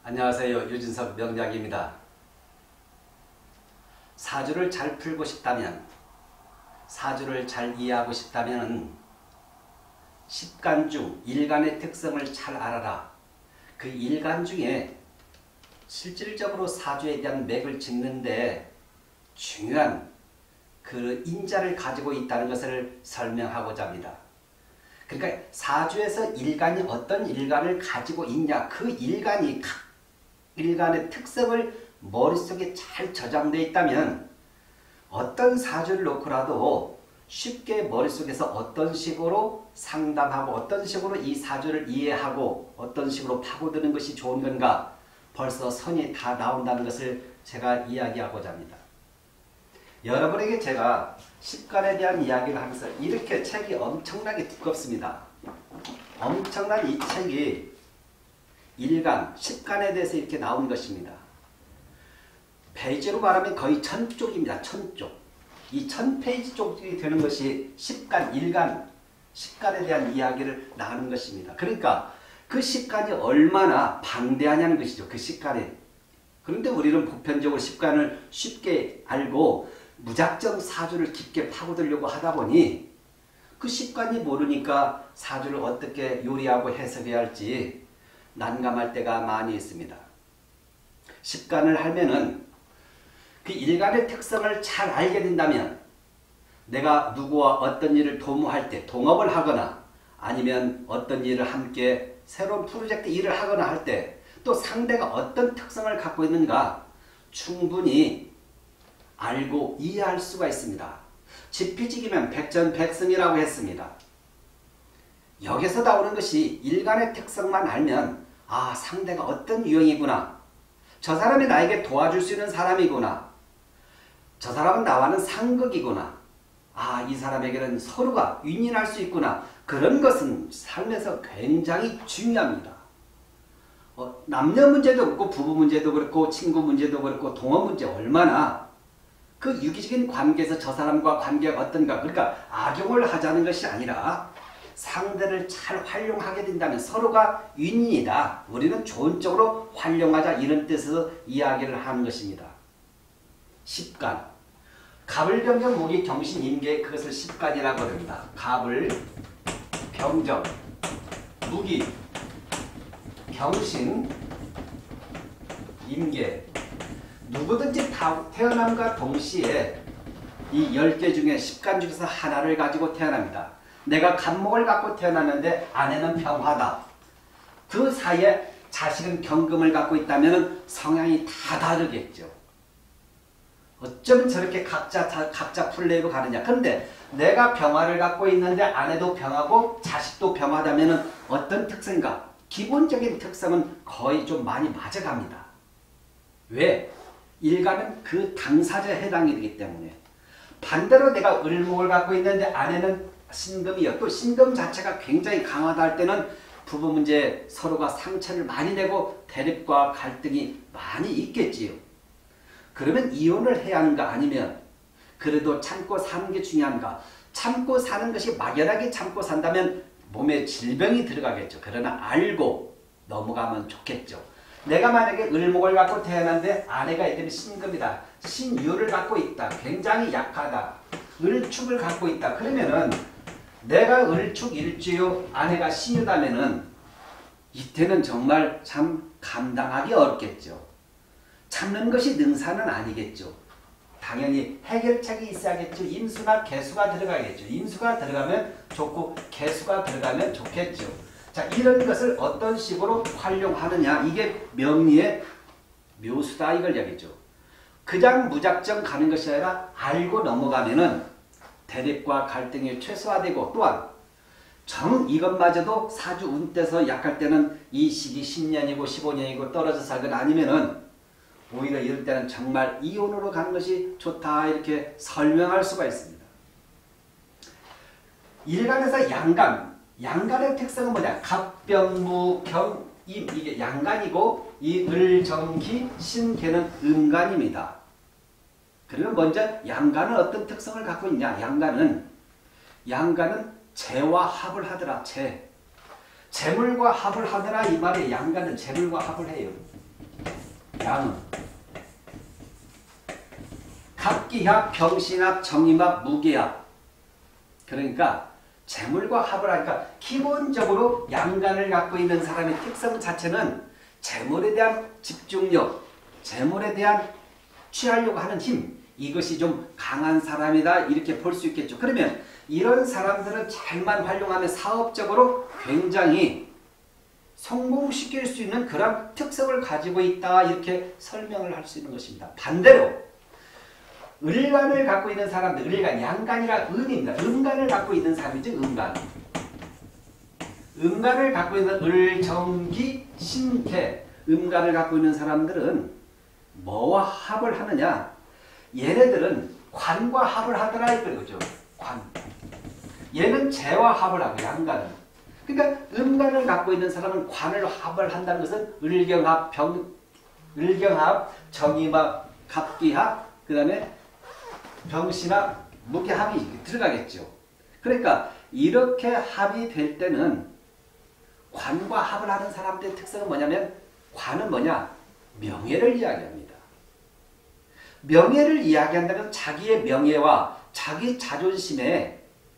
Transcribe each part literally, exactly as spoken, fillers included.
안녕하세요. 유진석 명작입니다. 사주를 잘 풀고 싶다면, 사주를 잘 이해하고 싶다면 십간 중 일간의 특성을 잘 알아라. 그 일간 중에 실질적으로 사주에 대한 맥을 짚는데 중요한 그 인자를 가지고 있다는 것을 설명하고자 합니다. 그러니까 사주에서 일간이 어떤 일간을 가지고 있냐, 그 일간이 각 일간의 특성을 머릿속에 잘 저장되어 있다면 어떤 사주를 놓고라도 쉽게 머릿속에서 어떤 식으로 상담하고 어떤 식으로 이 사주를 이해하고 어떤 식으로 파고드는 것이 좋은 건가 벌써 선이 다 나온다는 것을 제가 이야기하고자 합니다. 여러분에게 제가 십간에 대한 이야기를 하면서 이렇게 책이 엄청나게 두껍습니다. 엄청난 이 책이 일간, 십간에 대해서 이렇게 나온 것입니다. 페이지로 말하면 거의 천 쪽입니다. 천 쪽. 이 천 페이지 쪽이 되는 것이 십간, 일간, 십간에 대한 이야기를 나누는 것입니다. 그러니까 그 십간이 얼마나 방대하냐는 것이죠. 그 십간에. 그런데 우리는 보편적으로 십간을 쉽게 알고 무작정 사주를 깊게 파고들려고 하다 보니 그 십간이 모르니까 사주를 어떻게 요리하고 해석해야 할지 난감할 때가 많이 있습니다. 십간을 하면은 그 일간의 특성을 잘 알게 된다면 내가 누구와 어떤 일을 도모할 때, 동업을 하거나 아니면 어떤 일을 함께 새로운 프로젝트 일을 하거나 할 때 또 상대가 어떤 특성을 갖고 있는가 충분히 알고 이해할 수가 있습니다. 지피지기면 백전백승이라고 했습니다. 여기서 나오는 것이 일간의 특성만 알면 아, 상대가 어떤 유형이구나. 저 사람이 나에게 도와줄 수 있는 사람이구나. 저 사람은 나와는 상극이구나. 아, 이 사람에게는 서로가 윈윈할 수 있구나. 그런 것은 삶에서 굉장히 중요합니다. 어, 남녀 문제도 그렇고 부부 문제도 그렇고 친구 문제도 그렇고 동업 문제 얼마나 그 유기적인 관계에서 저 사람과 관계가 어떤가. 그러니까 악용을 하자는 것이 아니라 상대를 잘 활용하게 된다면 서로가 윈윈이다. 우리는 좋은 쪽으로 활용하자. 이런 뜻에서 이야기를 하는 것입니다. 십간. 갑을, 병정, 무기, 경신, 임계 그것을 십간이라고 합니다. 갑을, 병정, 무기, 경신, 임계. 누구든지 다 태어남과 동시에 이 열 개 중에 십간 중에서 하나를 가지고 태어납니다. 내가 갑목을 갖고 태어났는데 아내는 병화다. 그 사이에 자식은 경금을 갖고 있다면 성향이 다 다르겠죠. 어쩌면 저렇게 각자 각자 풀내고 가느냐. 그런데 내가 병화를 갖고 있는데 아내도 병화고 자식도 병화다면 어떤 특성인가? 기본적인 특성은 거의 좀 많이 맞아갑니다. 왜? 일간은 그 당사자에 해당이 되기 때문에. 반대로 내가 을목을 갖고 있는데 아내는 신금이요. 또 신금 자체가 굉장히 강하다 할 때는 부부 문제 서로가 상처를 많이 내고 대립과 갈등이 많이 있겠지요. 그러면 이혼을 해야 하는가 아니면 그래도 참고 사는 게 중요한가. 참고 사는 것이 막연하게 참고 산다면 몸에 질병이 들어가겠죠. 그러나 알고 넘어가면 좋겠죠. 내가 만약에 을목을 갖고 태어났는데 아내가 이때는 신금이다. 신유를 갖고 있다. 굉장히 약하다. 을축을 갖고 있다. 그러면은 내가 을축 일주요 아내가 신유다면은 이때는 정말 참 감당하기 어렵겠죠. 참는 것이 능사는 아니겠죠. 당연히 해결책이 있어야겠죠. 임수나 개수가 들어가겠죠. 임수가 들어가면 좋고 개수가 들어가면 좋겠죠. 자, 이런 것을 어떤 식으로 활용하느냐. 이게 명리의 묘수다 이걸 얘기죠. 그냥 무작정 가는 것이 아니라 알고 넘어가면은 대립과 갈등이 최소화되고 또한 정 이것마저도 사주 운때서 약할 때는 이 시기 십 년이고 십오 년이고 떨어져 살거나 아니면은 오히려 이럴 때는 정말 이혼으로 가는 것이 좋다 이렇게 설명할 수가 있습니다. 일간에서 양간. 양간의 특성은 뭐냐? 갑병무 경임 이게 양간이고 이 을정기 신계는 음간입니다. 그러면 먼저 양간은 어떤 특성을 갖고 있냐? 양간은 양간은 재와 합을 하더라. 재. 재물과 합을 하더라 이 말에 양간은 재물과 합을 해요. 양음. 갑기합, 병신합, 정임합, 무기합. 그러니까 재물과 합을 하니까 기본적으로 양간을 갖고 있는 사람의 특성 자체는 재물에 대한 집중력, 재물에 대한 취하려고 하는 힘, 이것이 좀 강한 사람이다 이렇게 볼 수 있겠죠. 그러면 이런 사람들은 잘만 활용하면 사업적으로 굉장히 성공시킬 수 있는 그런 특성을 가지고 있다 이렇게 설명을 할 수 있는 것입니다. 반대로 을간을 갖고 있는 사람들, 을간, 양간이라 은입니다. 음간을 갖고 있는 사람이죠. 음간. 음간을 갖고 있는 을, 정기, 신태, 음간을 갖고 있는 사람들은 뭐와 합을 하느냐? 얘네들은 관과 합을 하더라 이거죠. 관. 얘는 재와 합을 하고 양간은. 그러니까 음간을 갖고 있는 사람은 관을 합을 한다는 것은 을경합, 병, 을경합, 정임합, 갑기합, 그 다음에 병신합, 무기합이 들어가겠죠. 그러니까 이렇게 합이 될 때는 관과 합을 하는 사람들의 특성은 뭐냐면 관은 뭐냐? 명예를 이야기합니다. 명예를 이야기한다면 자기의 명예와 자기 자존심에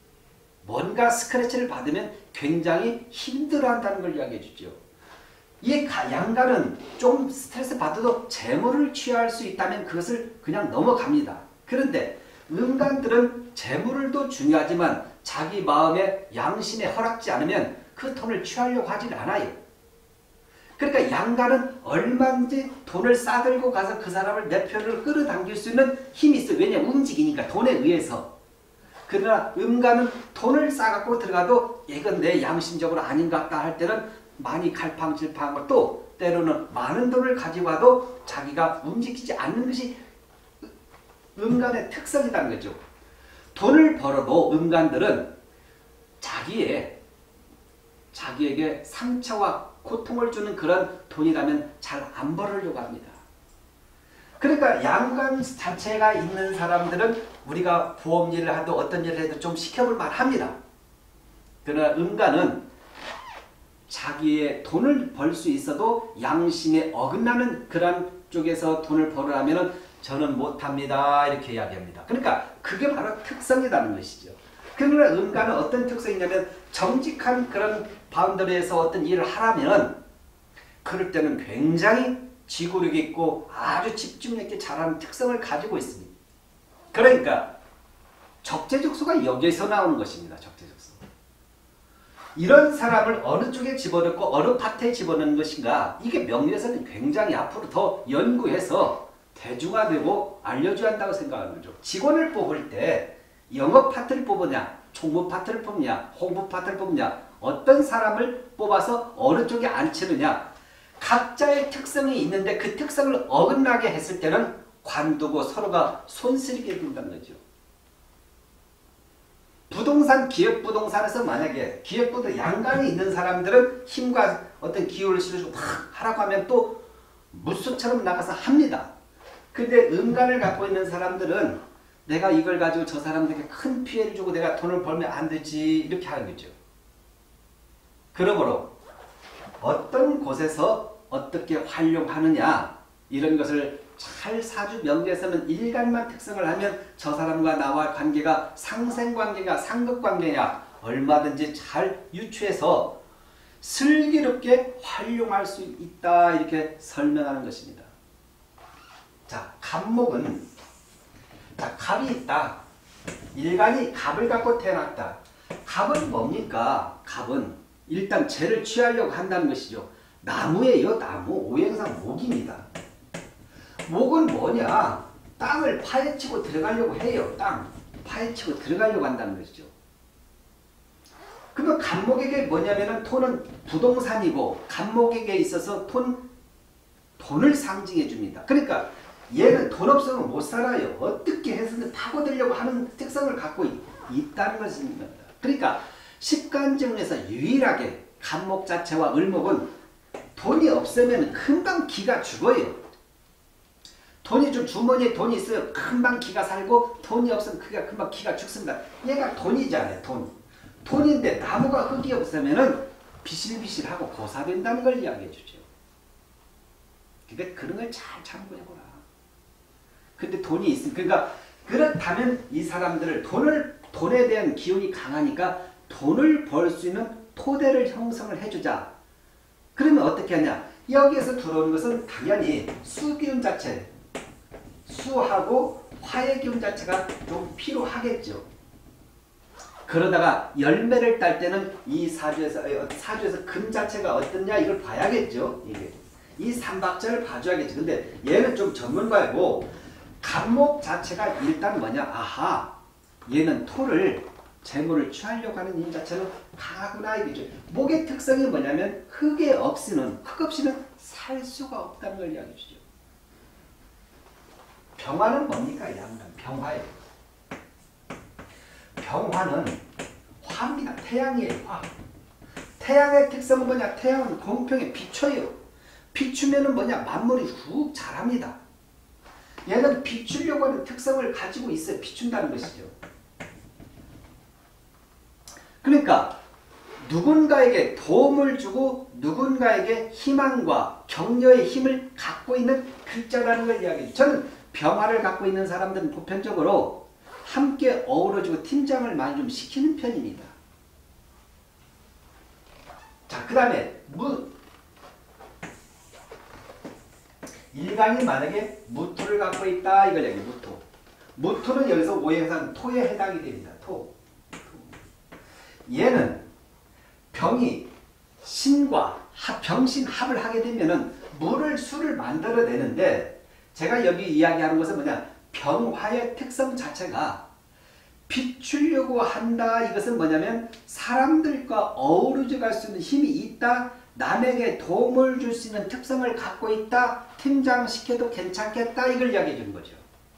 뭔가 스크래치를 받으면 굉장히 힘들어한다는 걸 이야기해 주죠. 이 양간은 좀 스트레스 받아도 재물을 취할 수 있다면 그것을 그냥 넘어갑니다. 그런데 음간들은 재물도 중요하지만 자기 마음의 양심에 허락지 않으면 그 돈을 취하려고 하진 않아요. 그러니까 양간은 얼마든지 돈을 싸들고 가서 그 사람을 내 편으로 끌어당길 수 있는 힘이 있어요. 왜냐하면 움직이니까 돈에 의해서. 그러나 음간은 돈을 싸갖고 들어가도 이건 내 양심적으로 아닌 것 같다 할 때는 많이 갈팡질팡하고 또 때로는 많은 돈을 가지고 와도 자기가 움직이지 않는 것이 음간의 특성이라는 거죠. 돈을 벌어도 음간들은 자기의 자기에게 상처와 고통을 주는 그런 돈이라면 잘 안 벌으려고 합니다. 그러니까 양간 자체가 있는 사람들은 우리가 보험 일을 하도 어떤 일을 해도 좀 시켜볼 만합니다. 그러나 음간은 자기의 돈을 벌 수 있어도 양심에 어긋나는 그런 쪽에서 돈을 벌으려면 저는 못합니다 이렇게 이야기합니다. 그러니까 그게 바로 특성이라는 것이죠. 그러나 음간은 어떤 특성이냐면 정직한 그런 바운더리에서 어떤 일을 하라면 그럴 때는 굉장히 지구력 있고 아주 집중력 있게 잘하는 특성을 가지고 있습니다. 그러니까 적재적소가 여기에서 나오는 것입니다. 적재적소. 이런 사람을 어느 쪽에 집어넣고 어느 파트에 집어넣는 것인가 이게 명리에서는 굉장히 앞으로 더 연구해서 대중화되고 알려줘야 한다고 생각하는 거죠. 직원을 뽑을 때 영업 파트를 뽑느냐, 총무 파트를 뽑느냐, 홍보 파트를 뽑느냐, 어떤 사람을 뽑아서 어느 쪽에 앉히느냐, 각자의 특성이 있는데 그 특성을 어긋나게 했을 때는 관두고 서로가 손쓰리게 된다는 거죠. 부동산, 기획부동산에서 만약에 기획부도 양간이 있는 사람들은 힘과 어떤 기호를 실어주고 탁 하라고 하면 또 무수처럼 나가서 합니다. 근데 음간을 갖고 있는 사람들은 내가 이걸 가지고 저 사람들에게 큰 피해를 주고 내가 돈을 벌면 안 되지 이렇게 하는 거죠. 그러므로 어떤 곳에서 어떻게 활용하느냐 이런 것을 잘 사주 명제에서는 일간만 특성을 하면 저 사람과 나와 관계가 상생관계가 상급관계냐 얼마든지 잘 유추해서 슬기롭게 활용할 수 있다 이렇게 설명하는 것입니다. 자, 갑목은 자, 갑이 있다. 일간이 갑을 갖고 태어났다. 갑은 뭡니까? 갑은 일단 죄를 취하려고 한다는 것이죠. 나무예요. 나무. 오행상 목입니다. 목은 뭐냐? 땅을 파헤치고 들어가려고 해요. 땅. 파헤치고 들어가려고 한다는 것이죠. 그러면 갑목에게 뭐냐면은 토는 부동산이고 갑목에게 있어서 돈, 돈을 상징해 줍니다. 그러니까 얘는 돈 없으면 못 살아요. 어떻게 해서든 파고들려고 하는 특성을 갖고 있, 있다는 것입니다. 그러니까 십간중에서 유일하게 갑목 자체와 을목은 돈이 없으면 금방 기가 죽어요. 돈이 좀 주머니에 돈이 있어요. 금방 기가 살고 돈이 없으면 그가 금방 기가 죽습니다. 얘가 돈이잖아요. 돈. 돈인데 나무가 흙이 없으면 비실비실하고 고사된다는 걸 이야기해 주죠. 그러니까 그런 걸 잘 참고해보라. 근데 돈이 있으면 그러니까 그렇다면 이 사람들을 돈을 돈에 대한 기운이 강하니까 돈을 벌 수 있는 토대를 형성을 해주자. 그러면 어떻게 하냐? 여기에서 들어오는 것은 당연히 수기운 자체, 수하고 화의 기운 자체가 좀 필요하겠죠. 그러다가 열매를 딸 때는 이 사주에서 사주에서 금 자체가 어떻냐 이걸 봐야겠죠. 이게 이 삼박자를 봐줘야겠죠. 근데 얘는 좀 전문가이고 간목 자체가 일단 뭐냐? 아하, 얘는 토를 재물을 취하려고 하는 힘 자체는 강하구나 이거죠. 목의 특성이 뭐냐면 흙에 없이는 흙 없이는 살 수가 없다는 걸 이야기해 주죠. 병화는 뭡니까? 양간 병화예요. 병화는 화입니다. 태양이에요. 화. 태양의 특성은 뭐냐? 태양은 공평에 비춰요. 비추면은 뭐냐? 만물이 훅 자랍니다. 얘는 비추려고 하는 특성을 가지고 있어요. 비춘다는 것이죠. 그러니까 누군가에게 도움을 주고 누군가에게 희망과 격려의 힘을 갖고 있는 글자라는 걸 이야기해요. 저는 병화를 갖고 있는 사람들은 보편적으로 함께 어우러지고 팀장을 많이 좀 시키는 편입니다. 자, 그 다음에 무 일간이 만약에 무토를 갖고 있다 이걸 얘기해요. 무토. 무토는 여기서 오행상 토에 해당이 됩니다. 토. 얘는 병이 신과 합, 병신 합을 하게 되면은 물을 수를 만들어내는데 제가 여기 이야기하는 것은 뭐냐? 병화의 특성 자체가 비추려고 한다. 이것은 뭐냐면 사람들과 어우러져 갈 수 있는 힘이 있다. 남에게 도움을 줄 수 있는 특성을 갖고 있다. 팀장시켜도 괜찮겠다. 이걸 이야기해 주는 거죠.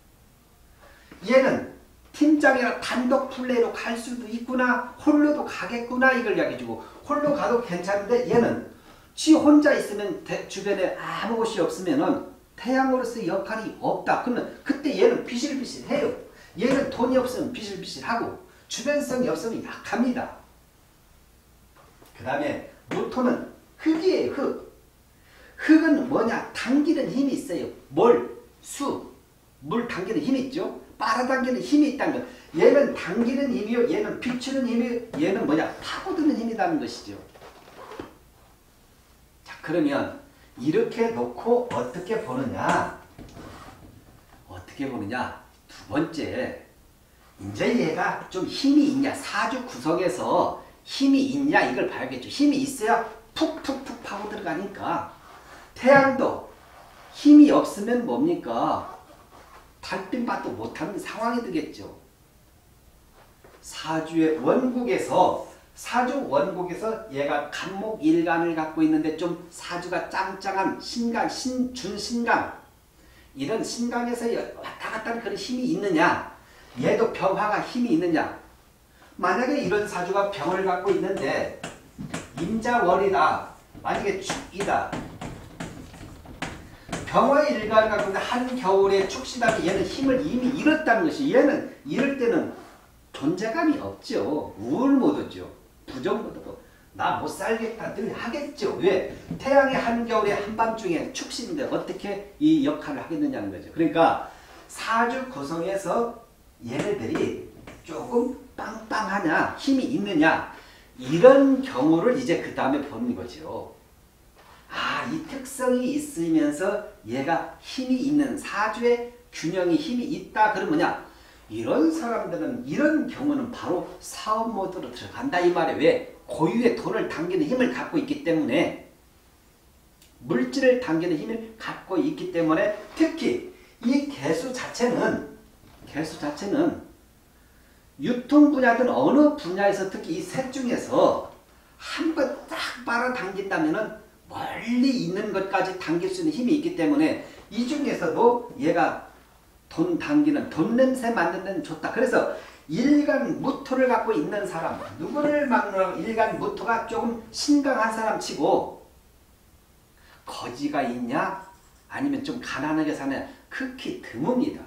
얘는 팀장이라 단독 플레이로 갈 수도 있구나. 홀로도 가겠구나. 이걸 이야기해 주고 홀로 가도 괜찮은데 얘는 지 혼자 있으면 대, 주변에 아무 것이 없으면은 태양으로서의 역할이 없다. 그러면 그때 얘는 비실비실해요. 얘는 돈이 없으면 비실비실하고 주변성이 없으면 약합니다. 그 다음에 무토는 흙이에요. 흙. 흙은 뭐냐? 당기는 힘이 있어요. 뭘? 수. 물 당기는 힘이 있죠. 빨아당기는 힘이 있다는 것. 얘는 당기는 힘이요. 얘는 비추는 힘이요. 얘는 뭐냐? 파고드는 힘이라는 것이죠. 자, 그러면 이렇게 놓고 어떻게 보느냐? 어떻게 보느냐? 두 번째, 이제 얘가 좀 힘이 있냐? 사주 구성에서 힘이 있냐? 이걸 봐야겠죠. 힘이 있어야 푹푹푹 파고 들어가니까. 태양도 힘이 없으면 뭡니까? 달빛맛도 못하는 상황이 되겠죠. 사주의 원국에서 사주 원국에서 얘가 간목 일간을 갖고 있는데 좀 사주가 짱짱한 신강, 신, 준신강 이런 신강에서 왔다 갔다 하는 그런 힘이 있느냐? 얘도 병화가 힘이 있느냐? 만약에 이런 사주가 병을 갖고 있는데 임자월이다. 만약에 축이다. 병화 일간을 갖고 있는데 한겨울에 축시다면 얘는 힘을 이미 잃었다는 것이 얘는 이럴 때는 존재감이 없죠. 우울 모드죠. 부정 모드고 나 못 살겠다 늘 하겠죠. 왜? 태양의 한겨울에 한밤중에 축시인데 어떻게 이 역할을 하겠느냐는 거죠. 그러니까 사주 구성에서 얘네들이 조금 빵빵하냐 힘이 있느냐 이런 경우를 이제 그 다음에 보는 거죠. 아, 이 특성이 있으면서 얘가 힘이 있는 사주에 균형이 힘이 있다. 그러면 뭐냐? 이런 사람들은 이런 경우는 바로 사업 모드로 들어간다 이 말이에요. 왜? 고유의 돈을 당기는 힘을 갖고 있기 때문에 물질을 당기는 힘을 갖고 있기 때문에 특히 이 개수 자체는 개수 자체는 유통 분야든 어느 분야에서 특히 이 셋 중에서 한 번 딱 빨아당긴다면은 멀리 있는 것까지 당길 수 있는 힘이 있기 때문에 이 중에서도 얘가 돈 당기는 돈 냄새 맡는 데는 좋다. 그래서 일간 무토를 갖고 있는 사람 누구를 막는 일간 무토가 조금 신강한 사람 치고 거지가 있냐 아니면 좀 가난하게 사냐 극히 드뭅니다.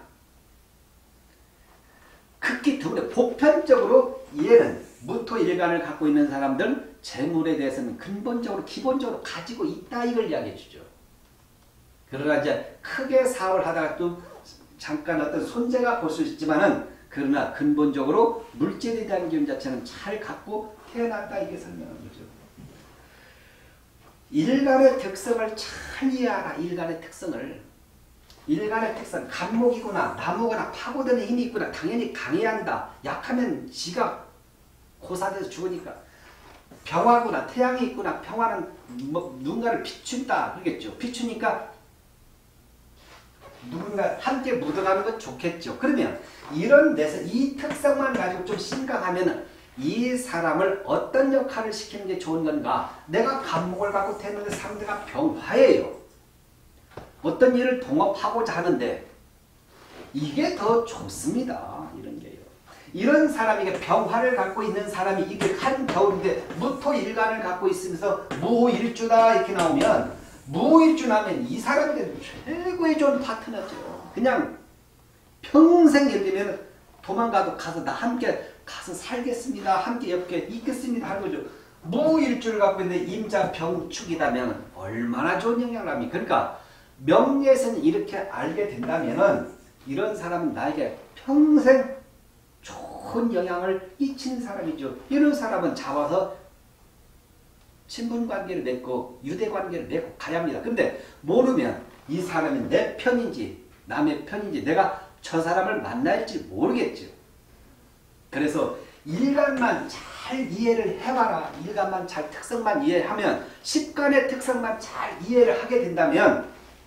극히 드문데 보편적으로 얘는 무토 일간을 갖고 있는 사람들 재물에 대해서는 근본적으로 기본적으로 가지고 있다 이걸 이야기해 주죠. 그러나 이제 크게 사업을 하다가 또 잠깐 어떤 손재가 볼 수 있지만은 그러나 근본적으로 물질에 대한 기운 자체는 잘 갖고 태어났다 이게 설명하는 거죠. 일간의 특성을 잘 이해하라. 일간의 특성을. 일간의 특성. 간목이구나. 나무거나 파고드는 힘이 있구나. 당연히 강해야 한다. 약하면 지가 고사돼서 죽으니까. 병화구나. 태양이 있구나. 평화는 뭐 누군가를 비춘다. 그러겠죠. 비추니까 누군가 함께 묻어가는 건 좋겠죠. 그러면 이런 데서 이 특성만 가지고 좀 심각하면 이 사람을 어떤 역할을 시키는 게 좋은 건가? 내가 간목을 갖고 태어났는데 상대가 병화예요. 어떤 일을 동업하고자 하는데 이게 더 좋습니다. 이런 게요. 이런 사람에게 병화를 갖고 있는 사람이 이게 한겨울인데 무토일간을 갖고 있으면서 무일주다 이렇게 나오면 무일주 나면 이 사람에게 최고의 좋은 파트너죠. 그냥 평생 예를 들면 도망가도 가서 나 함께 가서 살겠습니다. 함께 옆에 있겠습니다. 하는 거죠. 무일주를 갖고 있는데 임자 병축이다면 얼마나 좋은 영향을 합니까? 그러니까 명리에서는 이렇게 알게 된다면은 이런 사람은 나에게 평생 좋은 영향을 끼치는 사람이죠. 이런 사람은 잡아서 친분관계를 맺고 유대관계를 맺고 가야 합니다. 근데 모르면 이 사람이 내 편인지 남의 편인지 내가 저 사람을 만날지 모르겠죠. 그래서 일간만 잘 이해를 해봐라. 일간만 잘 특성만 이해하면 십간의 특성만 잘 이해를 하게 된다면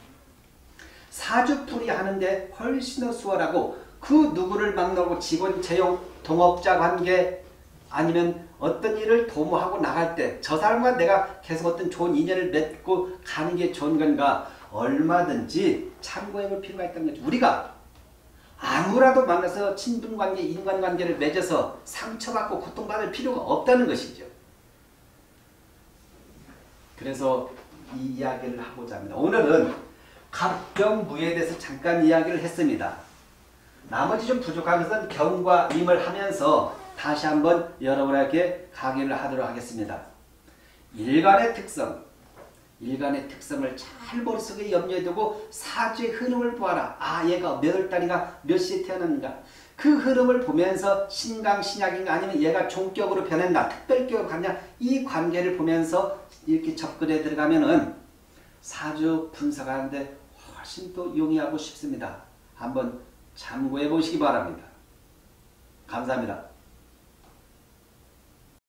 사주풀이 하는데 훨씬 더 수월하고 그 누구를 만나고 직원 채용 동업자 관계 아니면 어떤 일을 도모하고 나갈 때 저 사람과 내가 계속 어떤 좋은 인연을 맺고 가는 게 좋은 건가 얼마든지 참고해 볼 필요가 있다는 거죠. 우리가 아무라도 만나서 친분관계, 인간관계를 맺어서 상처받고 고통받을 필요가 없다는 것이죠. 그래서 이 이야기를 하고자 합니다. 오늘은 갑병무에 대해서 잠깐 이야기를 했습니다. 나머지 좀 부족한 것은 경과 임을 하면서 다시 한번 여러분에게 강의를 하도록 하겠습니다. 일간의 특성, 일간의 특성을 잘 머릿속에 염려해 두고 사주의 흐름을 보아라. 아, 얘가 몇 월달인가 몇 시에 태어났는가. 그 흐름을 보면서 신강, 신약인가 아니면 얘가 종격으로 변했나 특별격으로 갔냐 이 관계를 보면서 이렇게 접근해 들어가면은 사주 분석하는데 훨씬 더 용이하고 쉽습니다. 한번 참고해 보시기 바랍니다. 감사합니다.